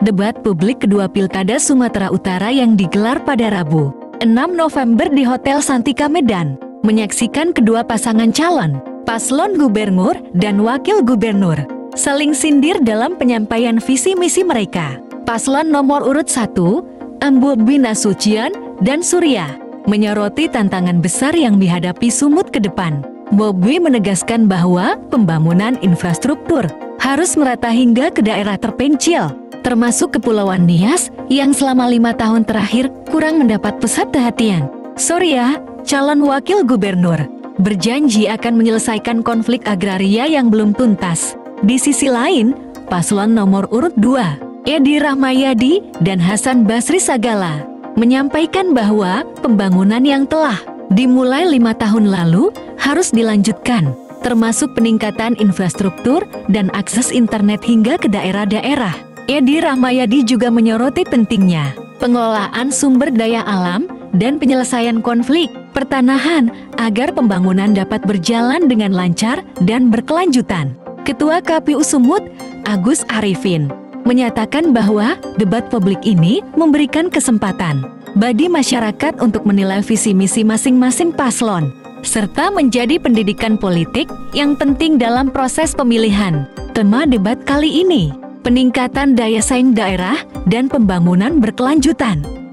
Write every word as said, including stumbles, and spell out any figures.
debat publik kedua Pilkada Sumatera Utara yang digelar pada Rabu, enam November di Hotel Santika Medan, menyaksikan kedua pasangan calon, paslon gubernur dan wakil gubernur, saling sindir dalam penyampaian visi misi mereka. Paslon nomor urut satu, Bobi Nasution dan Surya, menyoroti tantangan besar yang dihadapi Sumut ke depan. Bobi menegaskan bahwa pembangunan infrastruktur harus merata hingga ke daerah terpencil, termasuk Kepulauan Nias yang selama lima tahun terakhir kurang mendapat pusat perhatian. Surya, calon wakil gubernur, berjanji akan menyelesaikan konflik agraria yang belum tuntas. Di sisi lain, paslon nomor urut dua, Edi Rahmayadi dan Hasan Basri Sagala, menyampaikan bahwa pembangunan yang telah dimulai lima tahun lalu harus dilanjutkan, termasuk peningkatan infrastruktur dan akses internet hingga ke daerah-daerah. Edi Rahmayadi juga menyoroti pentingnya pengelolaan sumber daya alam dan penyelesaian konflik pertanahan agar pembangunan dapat berjalan dengan lancar dan berkelanjutan. Ketua K P U Sumut, Agus Arifin, menyatakan bahwa debat publik ini memberikan kesempatan bagi masyarakat untuk menilai visi misi masing-masing paslon, serta menjadi pendidikan politik yang penting dalam proses pemilihan. Tema debat kali ini, peningkatan daya saing daerah dan pembangunan berkelanjutan.